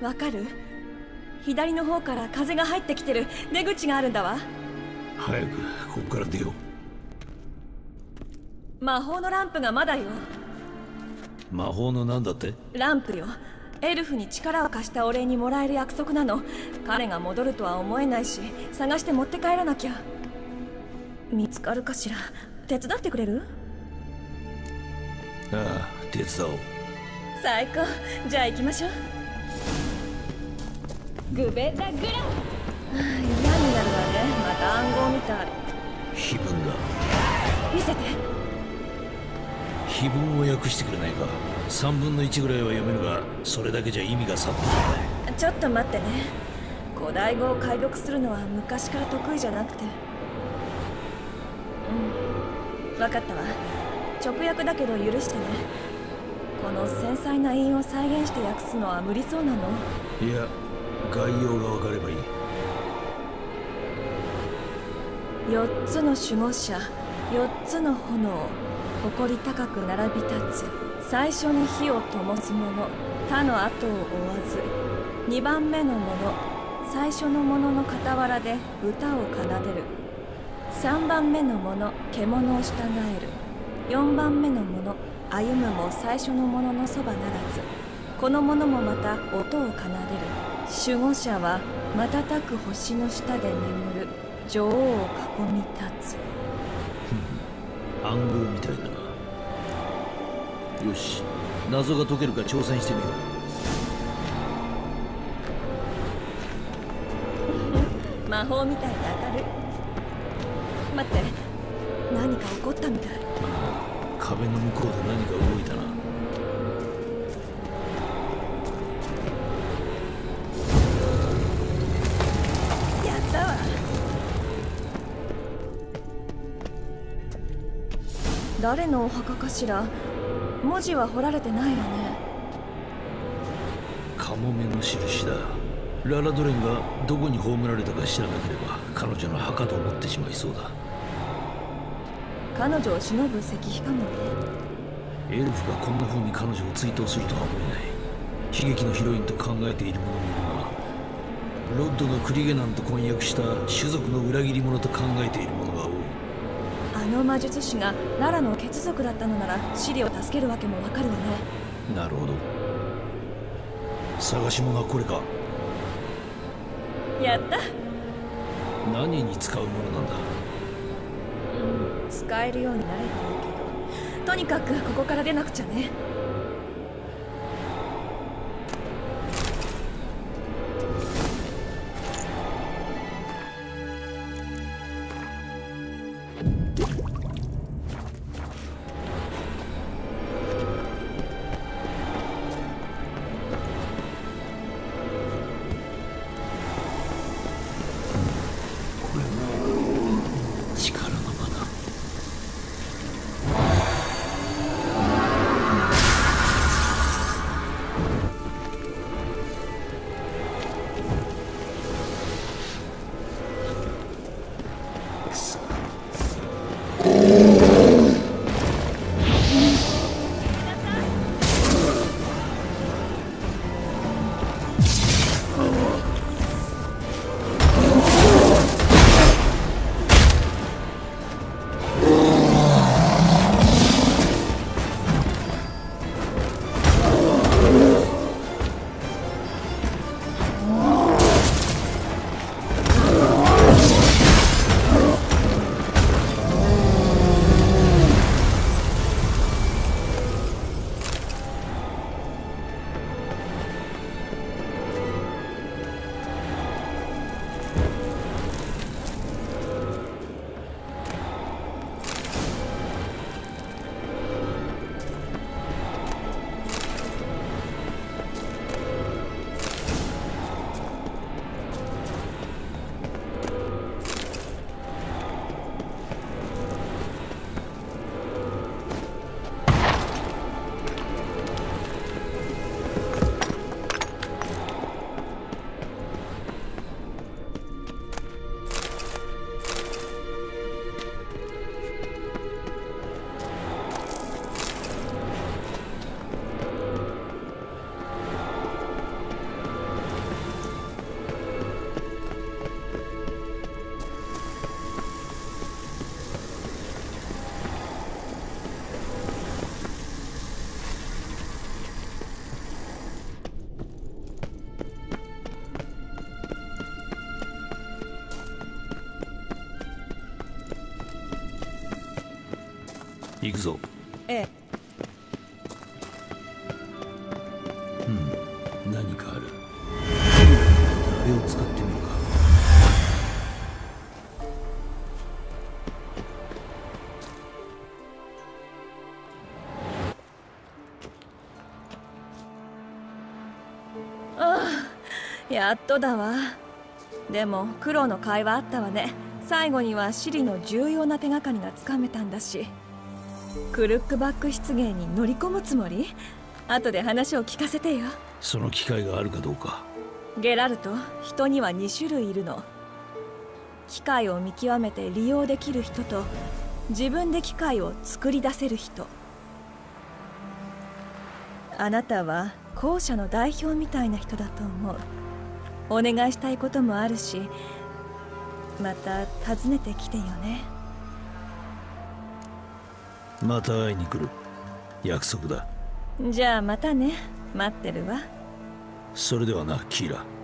わかる？左の方から風が入ってきてる出口があるんだわ。 早くここから出よう。魔法のランプがまだよ。 魔法のなんだって？ ランプよ。エルフに力を貸したお礼にもらえる約束なの。彼が戻るとは思えないし、探して持って帰らなきゃ。見つかるかしら？手伝ってくれる？ ああ、手伝おう。 最高。じゃあ行きましょう。グベダグラ。嫌になるわね。また暗号みたい。 碑文だ。 見せて。 碑文を訳してくれないか。3分の1ぐらいは読めるが、それだけじゃ意味がさっぱりない。 ちょっと待ってね。古代語を解読するのは昔から得意じゃなくて。分かったわ。直訳だけど許してね。この繊細な韻を再現して訳すのは無理そうなの？ いや、概要が分かればいい。 4つの守護者、4つの炎、誇り高く並び立つ。最初に火を灯す者、他の後を追わず。2番目の者、最初の者の傍らで歌を奏でる。3番目の者、獣を従える。4番目の者、歩むも最初の者のそばならず。この者もまた音を奏でる。守護者は瞬く星の下で眠る女王を囲み立つ。 暗号みたいだな。よし、謎が解けるか挑戦してみよう。魔法みたいで当たる。待って、何か起こったみたい。 壁の向こうで何か動いたな。 やったわ。誰のお墓かしら？文字は彫られてないわね。 カモメの印だ。ララドレンがどこに葬られたか知らなければ彼女の墓と思ってしまいそうだ。 彼女を偲ぶ石碑かもね。 エルフがこんな風に彼女を追悼するとは思えない。悲劇のヒロインと考えている者もいるが、ロッドがクリゲナンと婚約した種族の裏切り者と考えている者が多い。 あの魔術師がララの血族だったのならシリを助けるわけもわかるわね。 なるほど。探し物はこれか。 やった。 何に使うものなんだ？ 使えるようになればいいけど、とにかくここから出なくちゃね。 行くぞ。 ええ。 何かある。あれを使ってみるか。 やっとだわ。でも苦労の甲斐はあったわね。最後にはシリの重要な手がかりがつかめたんだし。クルックバック湿原に乗り込むつもり？後で話を聞かせてよ。 その機会があるかどうか。 ゲラルト、人には2種類いるの。機械を見極めて利用できる人と、自分で機械を作り出せる人。あなたは後者の代表みたいな人だと思う。お願いしたいこともあるし、また訪ねてきてよね。 また会いに来る。約束だ。 じゃあまたね。待ってるわ。 それではな、キーラ。